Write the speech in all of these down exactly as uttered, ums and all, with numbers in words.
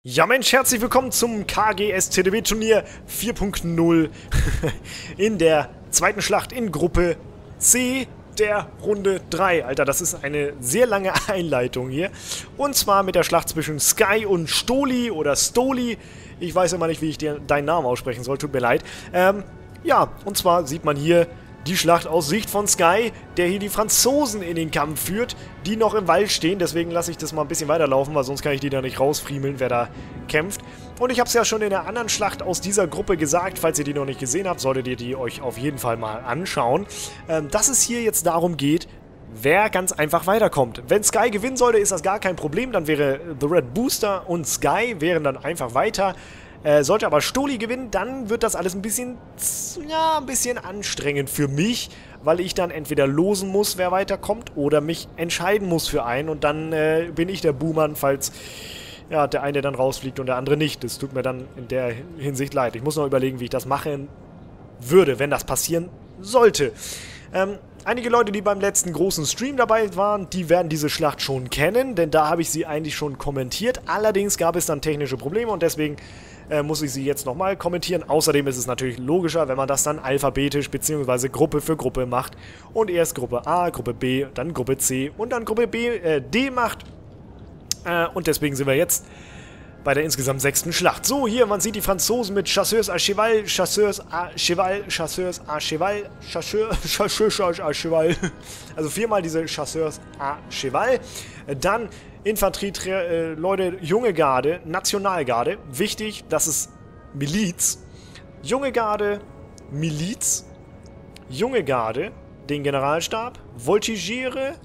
Ja Mensch, herzlich willkommen zum K G S T D W Turnier vier Punkt null in der zweiten Schlacht in Gruppe C der Runde drei. Alter, das ist eine sehr lange Einleitung hier. Und zwar mit der Schlacht zwischen Sky und Stoli oder Stoli. Ich weiß immer nicht, wie ich dir, deinen Namen aussprechen soll, tut mir leid. Ähm, ja, und zwar sieht man hier die Schlacht aus Sicht von Sky, der hier die Franzosen in den Kampf führt, die noch im Wald stehen. Deswegen lasse ich das mal ein bisschen weiterlaufen, weil sonst kann ich die da nicht rausfriemeln, wer da kämpft. Und ich habe es ja schon in der anderen Schlacht aus dieser Gruppe gesagt, falls ihr die noch nicht gesehen habt, solltet ihr die euch auf jeden Fall mal anschauen, ähm, dass es hier jetzt darum geht, wer ganz einfach weiterkommt. Wenn Sky gewinnen sollte, ist das gar kein Problem, dann wäre The Red Booster und Sky wären dann einfach weiter. Äh, sollte aber Stoli gewinnen, dann wird das alles ein bisschen, ja, ein bisschen anstrengend für mich, weil ich dann entweder losen muss, wer weiterkommt, oder mich entscheiden muss für einen und dann äh, bin ich der Buhmann, falls ja, der eine dann rausfliegt und der andere nicht. Das tut mir dann in der Hinsicht leid. Ich muss noch überlegen, wie ich das machen würde, wenn das passieren sollte. Ähm, einige Leute, die beim letzten großen Stream dabei waren, die werden diese Schlacht schon kennen, denn da habe ich sie eigentlich schon kommentiert. Allerdings gab es dann technische Probleme und deswegen äh, muss ich sie jetzt nochmal kommentieren. Außerdem ist es natürlich logischer, wenn man das dann alphabetisch bzw. Gruppe für Gruppe macht und erst Gruppe A, Gruppe B, dann Gruppe C und dann Gruppe B, äh, D macht. Äh, und deswegen sind wir jetzt bei der insgesamt sechsten Schlacht. So, hier, man sieht die Franzosen mit Chasseurs à Cheval, Chasseurs à Cheval, Chasseurs à Cheval, Chasseurs, Chasseurs à Cheval. Also viermal diese Chasseurs à Cheval. Dann Infanterie, äh, Leute, junge Garde, Nationalgarde. Wichtig, das ist Miliz. Junge Garde, Miliz. Junge Garde, den Generalstab, Voltigiere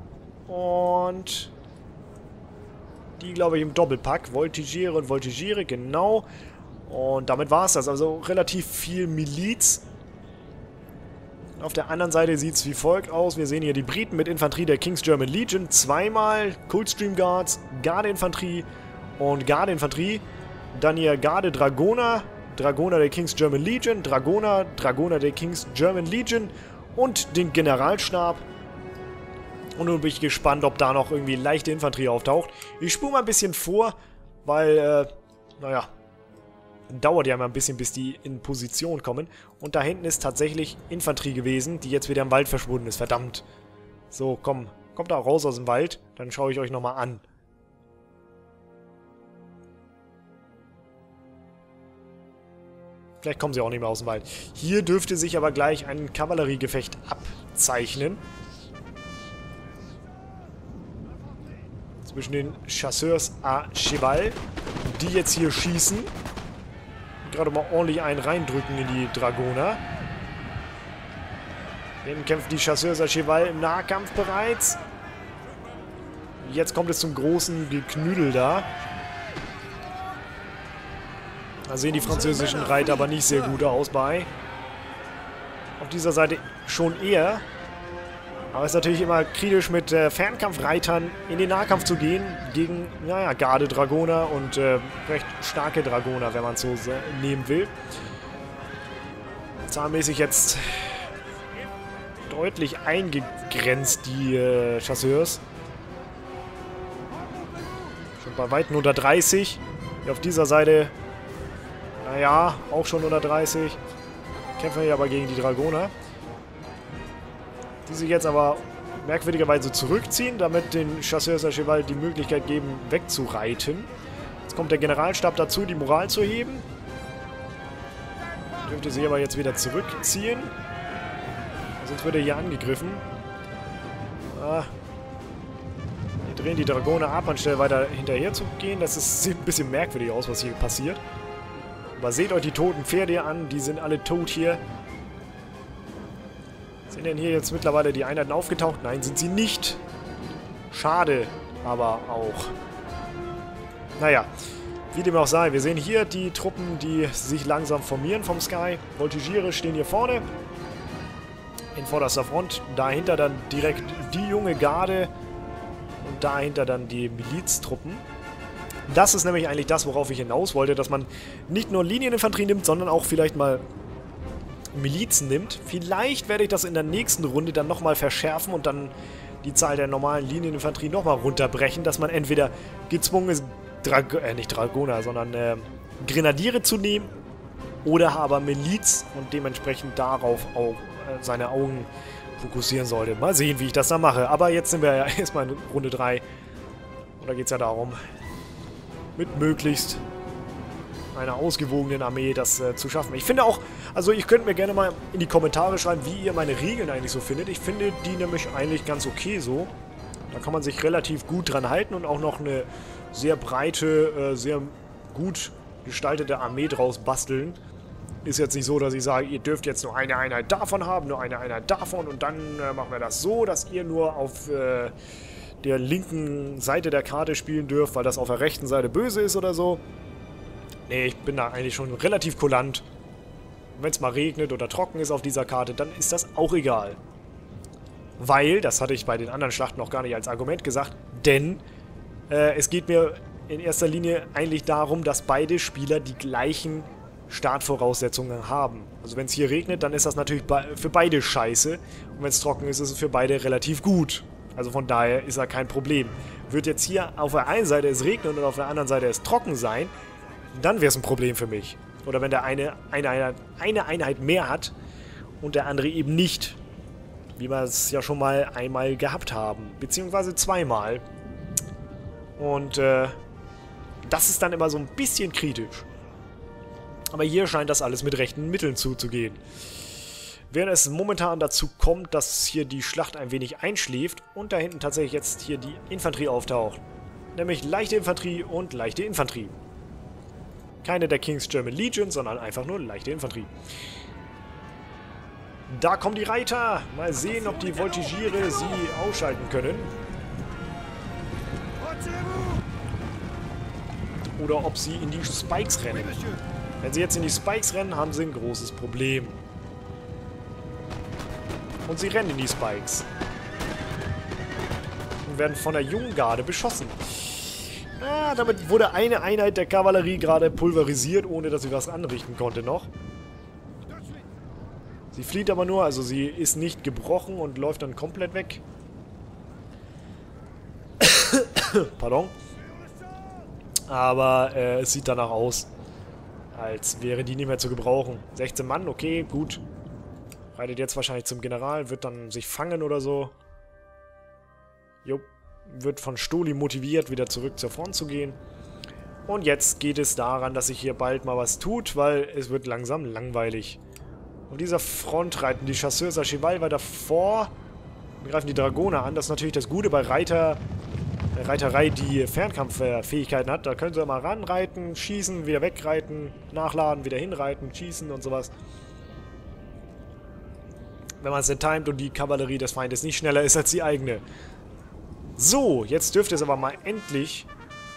und die, glaube ich, im Doppelpack. Voltigiere und Voltigiere, genau. Und damit war es das. Also relativ viel Miliz. Auf der anderen Seite sieht es wie folgt aus. Wir sehen hier die Briten mit Infanterie der King's German Legion. Zweimal Coldstream Guards, Gardeinfanterie und Gardeinfanterie. Dann hier Garde Dragoner. Dragoner der King's German Legion. Dragoner, Dragoner der King's German Legion. Und den Generalstab. Und nun bin ich gespannt, ob da noch irgendwie leichte Infanterie auftaucht. Ich spule mal ein bisschen vor, weil, äh, naja, dauert ja immer ein bisschen, bis die in Position kommen. Und da hinten ist tatsächlich Infanterie gewesen, die jetzt wieder im Wald verschwunden ist. Verdammt. So, komm, kommt da raus aus dem Wald, dann schaue ich euch nochmal an. Vielleicht kommen sie auch nicht mehr aus dem Wald. Hier dürfte sich aber gleich ein Kavalleriegefecht abzeichnen. Zwischen den Chasseurs à Cheval, die jetzt hier schießen. Gerade mal ordentlich einen reindrücken in die Dragoner. Hinten kämpfen die Chasseurs à Cheval im Nahkampf bereits. Jetzt kommt es zum großen Geknüdel da. Da sehen die französischen Reiter aber nicht sehr gut aus bei. Auf dieser Seite schon eher. Aber es ist natürlich immer kritisch, mit äh, Fernkampfreitern in den Nahkampf zu gehen gegen, naja, Garde-Dragoner und äh, recht starke Dragoner, wenn man es so nehmen will. Zahlmäßig jetzt deutlich eingegrenzt, die äh, Chasseurs. Schon bei weitem unter dreißig. Hier auf dieser Seite, naja, auch schon unter dreißig. Kämpfen wir aber gegen die Dragoner. Die sich jetzt aber merkwürdigerweise zurückziehen, damit den Chasseurs à Cheval die Möglichkeit geben, wegzureiten. Jetzt kommt der Generalstab dazu, die Moral zu heben. Dürfte sich aber jetzt wieder zurückziehen. Sonst wird er hier angegriffen. Ah. Wir drehen die Dragoner ab, anstelle weiter hinterher zu gehen. Das ist, sieht ein bisschen merkwürdig aus, was hier passiert. Aber seht euch die toten Pferde hier an, die sind alle tot hier. Sind denn hier jetzt mittlerweile die Einheiten aufgetaucht? Nein, sind sie nicht. Schade, aber auch. Naja, wie dem auch sei. Wir sehen hier die Truppen, die sich langsam formieren vom Sky. Voltigiere stehen hier vorne. In vorderster Front. Dahinter dann direkt die junge Garde. Und dahinter dann die Miliztruppen. Das ist nämlich eigentlich das, worauf ich hinaus wollte. Dass man nicht nur Linieninfanterie nimmt, sondern auch vielleicht mal Milizen nimmt. Vielleicht werde ich das in der nächsten Runde dann nochmal verschärfen und dann die Zahl der normalen Linieninfanterie nochmal runterbrechen, dass man entweder gezwungen ist, Drag äh, nicht Dragoner, sondern äh, Grenadiere zu nehmen oder aber Miliz und dementsprechend darauf auch äh, seine Augen fokussieren sollte. Mal sehen, wie ich das da mache. Aber jetzt sind wir ja erstmal in Runde drei. Und da geht es ja darum, mit möglichst einer ausgewogenen Armee das äh, zu schaffen. Ich finde auch, also ich könnte mir gerne mal in die Kommentare schreiben, wie ihr meine Regeln eigentlich so findet. Ich finde die nämlich eigentlich ganz okay so. Da kann man sich relativ gut dran halten und auch noch eine sehr breite, äh, sehr gut gestaltete Armee draus basteln. Ist jetzt nicht so, dass ich sage, ihr dürft jetzt nur eine Einheit davon haben, nur eine Einheit davon und dann äh, machen wir das so, dass ihr nur auf äh, der linken Seite der Karte spielen dürft, weil das auf der rechten Seite böse ist oder so. Nee, ich bin da eigentlich schon relativ kulant. Wenn es mal regnet oder trocken ist auf dieser Karte, dann ist das auch egal. Weil, das hatte ich bei den anderen Schlachten noch gar nicht als Argument gesagt, denn äh, es geht mir in erster Linie eigentlich darum, dass beide Spieler die gleichen Startvoraussetzungen haben. Also wenn es hier regnet, dann ist das natürlich für beide scheiße. Und wenn es trocken ist, ist es für beide relativ gut. Also von daher ist da kein Problem. Wird jetzt hier auf der einen Seite es regnen und auf der anderen Seite es trocken sein, dann wäre es ein Problem für mich. Oder wenn der eine eine Einheit, eine Einheit mehr hat und der andere eben nicht. Wie wir es ja schon mal einmal gehabt haben. Beziehungsweise zweimal. Und äh, das ist dann immer so ein bisschen kritisch. Aber hier scheint das alles mit rechten Mitteln zuzugehen. Während es momentan dazu kommt, dass hier die Schlacht ein wenig einschläft und da hinten tatsächlich jetzt hier die Infanterie auftaucht. Nämlich leichte Infanterie und leichte Infanterie. Keine der King's German Legion, sondern einfach nur leichte Infanterie. Da kommen die Reiter. Mal sehen, ob die Voltigiere sie ausschalten können. Oder ob sie in die Spikes rennen. Wenn sie jetzt in die Spikes rennen, haben sie ein großes Problem. Und sie rennen in die Spikes. Und werden von der jungen Garde beschossen. Ah, damit wurde eine Einheit der Kavallerie gerade pulverisiert, ohne dass sie was anrichten konnte noch. Sie flieht aber nur, also sie ist nicht gebrochen und läuft dann komplett weg. Pardon. Aber äh, es sieht danach aus, als wäre die nicht mehr zu gebrauchen. sechzehn Mann, okay, gut. Reitet jetzt wahrscheinlich zum General, wird dann sich fangen oder so. Jo, wird von Stoli motiviert, wieder zurück zur Front zu gehen. Und jetzt geht es daran, dass sich hier bald mal was tut, weil es wird langsam langweilig. Auf dieser Front reiten die Chasseurs Archival weiter vor und greifen die Dragoner an. Das ist natürlich das Gute bei Reiter, äh, Reiterei, die Fernkampffähigkeiten hat. Da können sie mal ranreiten, schießen, wieder wegreiten, nachladen, wieder hinreiten, schießen und sowas. Wenn man es denn timet und die Kavallerie des Feindes nicht schneller ist als die eigene. So, jetzt dürfte es aber mal endlich...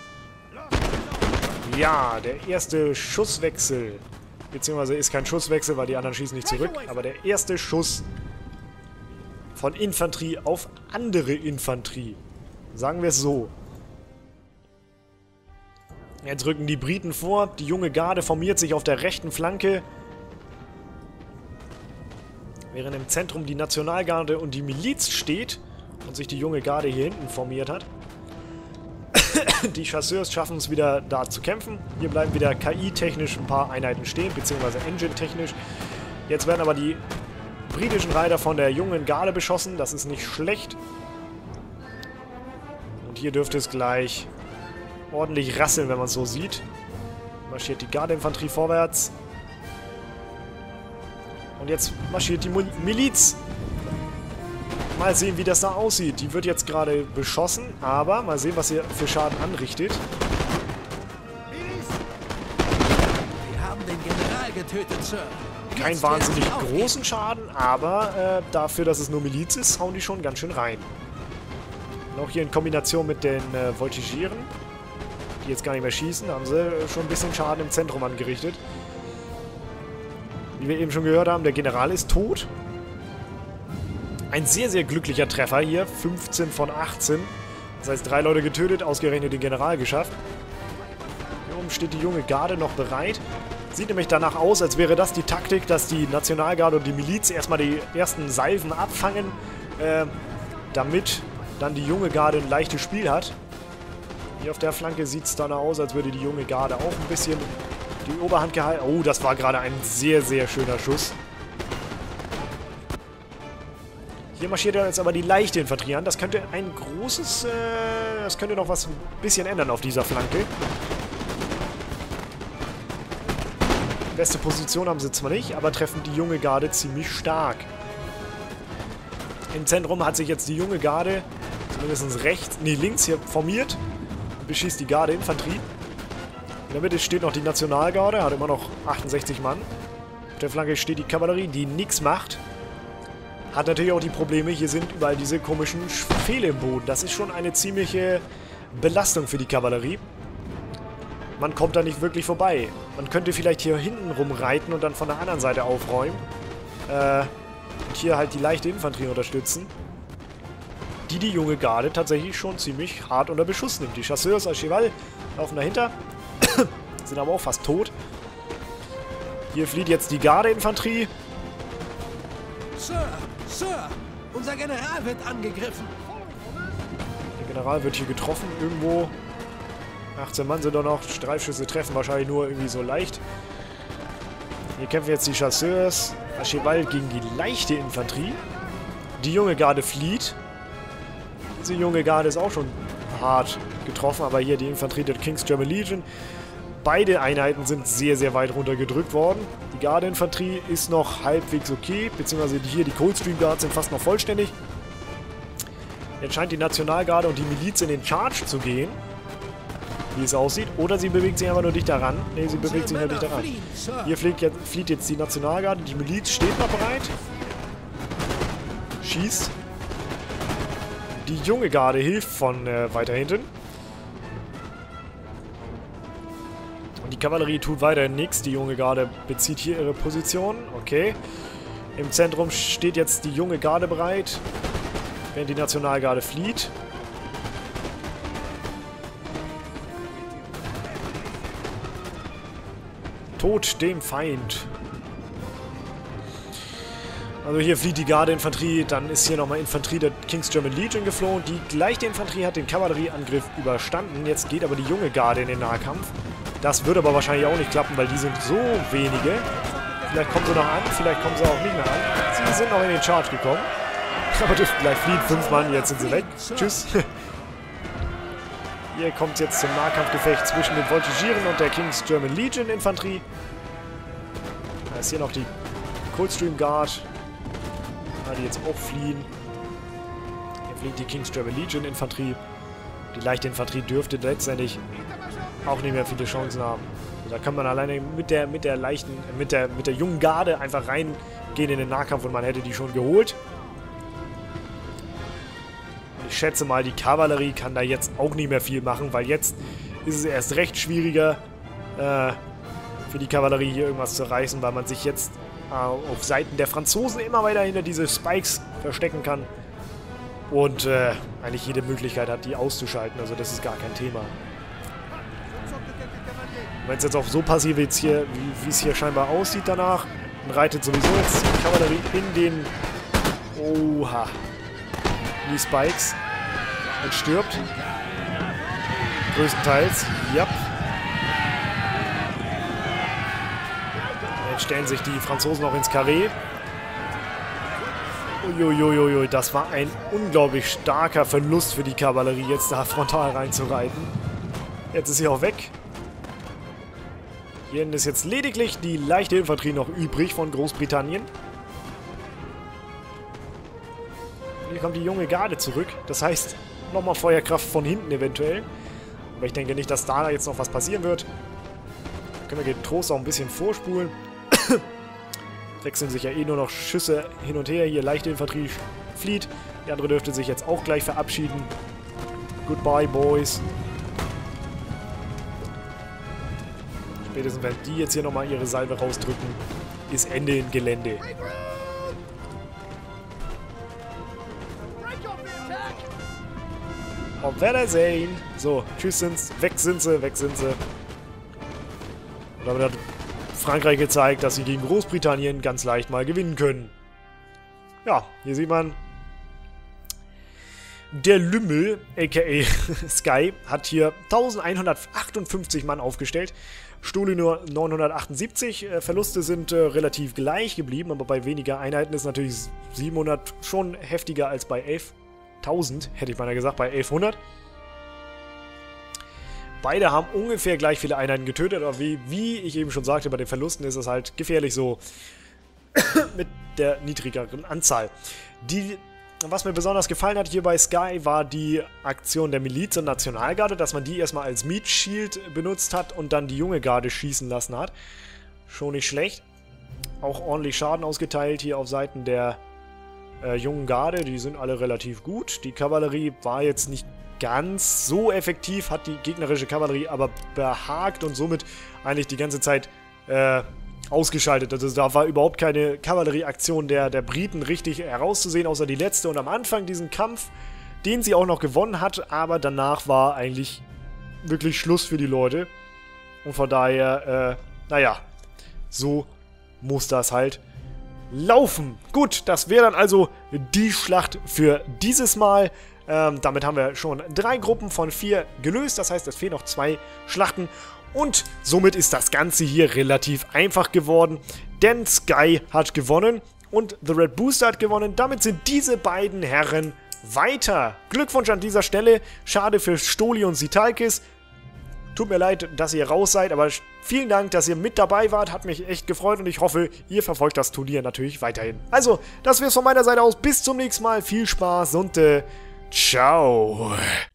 Ja, der erste Schusswechsel. Beziehungsweise ist kein Schusswechsel, weil die anderen schießen nicht zurück. Aber der erste Schuss von Infanterie auf andere Infanterie. Sagen wir es so. Jetzt rücken die Briten vor. Die junge Garde formiert sich auf der rechten Flanke. Während im Zentrum die Nationalgarde und die Miliz steht und sich die junge Garde hier hinten formiert hat. Die Chasseurs schaffen es wieder da zu kämpfen. Hier bleiben wieder K I-technisch ein paar Einheiten stehen, beziehungsweise Engine-technisch. Jetzt werden aber die britischen Reiter von der jungen Garde beschossen. Das ist nicht schlecht. Und hier dürfte es gleich ordentlich rasseln, wenn man es so sieht. Marschiert die Gardeinfanterie vorwärts. Und jetzt marschiert die Miliz. Mal sehen, wie das da aussieht. Die wird jetzt gerade beschossen, aber mal sehen, was sie für Schaden anrichtet. Wir haben den General getötet, Sir. Kein wahnsinnig großen Schaden, aber äh, dafür, dass es nur Miliz ist, hauen die schon ganz schön rein. Und auch hier in Kombination mit den äh, Voltigieren, die jetzt gar nicht mehr schießen, haben sie äh, schon ein bisschen Schaden im Zentrum angerichtet. Wie wir eben schon gehört haben, der General ist tot. Ein sehr, sehr glücklicher Treffer hier. fünfzehn von achtzehn. Das heißt, drei Leute getötet, ausgerechnet den General geschafft. Hier oben steht die junge Garde noch bereit. Sieht nämlich danach aus, als wäre das die Taktik, dass die Nationalgarde und die Miliz erstmal die ersten Salven abfangen, äh, damit dann die junge Garde ein leichtes Spiel hat. Hier auf der Flanke sieht es danach aus, als würde die junge Garde auch ein bisschen die Oberhand gehalten. Oh, das war gerade ein sehr, sehr schöner Schuss. Hier marschiert er jetzt aber die leichte Infanterie an. Das könnte ein großes... Äh, das könnte noch was ein bisschen ändern auf dieser Flanke. Beste Position haben sie zwar nicht, aber treffen die junge Garde ziemlich stark. Im Zentrum hat sich jetzt die junge Garde, zumindest rechts, nee, links hier formiert. Und beschießt die Garde-Infanterie. In der Mitte steht noch die Nationalgarde, hat immer noch achtundsechzig Mann. Auf der Flanke steht die Kavallerie, die nichts macht. Hat natürlich auch die Probleme, hier sind überall diese komischen Pfähle im Boden. Das ist schon eine ziemliche Belastung für die Kavallerie. Man kommt da nicht wirklich vorbei. Man könnte vielleicht hier hinten rumreiten und dann von der anderen Seite aufräumen. Äh, und hier halt die leichte Infanterie unterstützen. Die die junge Garde tatsächlich schon ziemlich hart unter Beschuss nimmt. Die Chasseurs als Cheval laufen dahinter. Sind aber auch fast tot. Hier flieht jetzt die Garde-Infanterie. Sir, Sir, unser General wird angegriffen. Der General wird hier getroffen irgendwo. achtzehn Mann sind doch noch. Streifschüsse treffen wahrscheinlich nur irgendwie so leicht. Hier kämpfen jetzt die Chasseurs. Cheval gegen die leichte Infanterie. Die junge Garde flieht. Diese junge Garde ist auch schon hart getroffen, aber hier die Infanterie der King's German Legion. Beide Einheiten sind sehr, sehr weit runtergedrückt worden. Die Garde-Infanterie ist noch halbwegs okay, beziehungsweise hier die Coldstream Guards sind fast noch vollständig. Jetzt scheint die Nationalgarde und die Miliz in den Charge zu gehen, wie es aussieht. Oder sie bewegt sich einfach nur dichter ran. Ne, sie bewegt sich nur dichter ran. Hier fliegt jetzt, flieht jetzt die Nationalgarde, die Miliz steht noch bereit. Schießt. Die junge Garde hilft von äh, weiter hinten. Und die Kavallerie tut weiterhin nichts. Die junge Garde bezieht hier ihre Position. Okay. Im Zentrum steht jetzt die junge Garde bereit, während die Nationalgarde flieht. Tod dem Feind. Also hier flieht die Garde-Infanterie, dann ist hier nochmal Infanterie der King's German Legion geflohen. Die leichte Infanterie hat den Kavallerieangriff überstanden. Jetzt geht aber die junge Garde in den Nahkampf. Das wird aber wahrscheinlich auch nicht klappen, weil die sind so wenige. Vielleicht kommen sie noch an, vielleicht kommen sie auch nicht mehr an. Sie sind noch in den Charge gekommen. Aber dürften gleich fliehen. Fünf Mann, jetzt sind sie weg. Tschüss. Hier kommt es jetzt zum Nahkampfgefecht zwischen den Voltigierenden und der King's German Legion Infanterie. Da ist hier noch die Coldstream Guard, die jetzt auch fliehen. Hier fliegt die King's German Legion Infanterie. Die leichte Infanterie dürfte letztendlich auch nicht mehr viele Chancen haben. Also da kann man alleine mit der mit der leichten, mit der mit der jungen Garde einfach reingehen in den Nahkampf und man hätte die schon geholt. Ich schätze mal, die Kavallerie kann da jetzt auch nicht mehr viel machen, weil jetzt ist es erst recht schwieriger äh, für die Kavallerie hier irgendwas zu reißen, weil man sich jetzt äh, auf Seiten der Franzosen immer weiter hinter diese Spikes verstecken kann und äh, eigentlich jede Möglichkeit hat, die auszuschalten. Also das ist gar kein Thema. Wenn es jetzt auch so passiv jetzt hier, wie es hier scheinbar aussieht danach, dann reitet sowieso jetzt die Kavallerie in den... Oha. Die Spikes und stirbt. Größtenteils. Ja. Jetzt stellen sich die Franzosen auch ins Karree. Uiuiuiui, das war ein unglaublich starker Verlust für die Kavallerie, jetzt da frontal reinzureiten. Jetzt ist sie auch weg. Hier ist jetzt lediglich die leichte Infanterie noch übrig von Großbritannien. Hier kommt die junge Garde zurück. Das heißt, nochmal Feuerkraft von hinten eventuell. Aber ich denke nicht, dass da jetzt noch was passieren wird. Können wir getrost auch ein bisschen vorspulen. Wechseln sich ja eh nur noch Schüsse hin und her. Hier leichte Infanterie flieht. Die andere dürfte sich jetzt auch gleich verabschieden. Goodbye, Boys. Spätestens wenn die jetzt hier nochmal ihre Salve rausdrücken, ist Ende im Gelände. Auf Wiedersehen. So, tschüss sind's. Weg sind sie, weg sind sie. Und damit hat Frankreich gezeigt, dass sie gegen Großbritannien ganz leicht mal gewinnen können. Ja, hier sieht man, Der Lümmel, aka Sky, hat hier elfhundertachtundfünfzig Mann aufgestellt. Stoli nur neunhundertachtundsiebzig. Äh, Verluste sind äh, relativ gleich geblieben, aber bei weniger Einheiten ist natürlich siebenhundert schon heftiger als bei elftausend, hätte ich mal gesagt, bei elfhundert. Beide haben ungefähr gleich viele Einheiten getötet, aber wie, wie ich eben schon sagte, bei den Verlusten ist es halt gefährlich so mit der niedrigeren Anzahl. Die, was mir besonders gefallen hat hier bei Sky, war die Aktion der Miliz und Nationalgarde, dass man die erstmal als Meat Shield benutzt hat und dann die junge Garde schießen lassen hat. Schon nicht schlecht. Auch ordentlich Schaden ausgeteilt hier auf Seiten der äh, jungen Garde, die sind alle relativ gut. Die Kavallerie war jetzt nicht ganz so effektiv, hat die gegnerische Kavallerie aber behagt und somit eigentlich die ganze Zeit äh, ausgeschaltet. Also da war überhaupt keine Kavallerieaktion der, der Briten richtig herauszusehen, außer die letzte und am Anfang diesen Kampf, den sie auch noch gewonnen hat, aber danach war eigentlich wirklich Schluss für die Leute. Und von daher, äh, naja, so muss das halt laufen. Gut, das wäre dann also die Schlacht für dieses Mal. Ähm, damit haben wir schon drei Gruppen von vier gelöst. Das heißt, es fehlen noch zwei Schlachten. Und somit ist das Ganze hier relativ einfach geworden. Denn Sky hat gewonnen und The Red Booster hat gewonnen. Damit sind diese beiden Herren weiter. Glückwunsch an dieser Stelle. Schade für Stoli und Sitalkis. Tut mir leid, dass ihr raus seid, aber vielen Dank, dass ihr mit dabei wart. Hat mich echt gefreut und ich hoffe, ihr verfolgt das Turnier natürlich weiterhin. Also, das wär's von meiner Seite aus. Bis zum nächsten Mal. Viel Spaß und äh, ciao.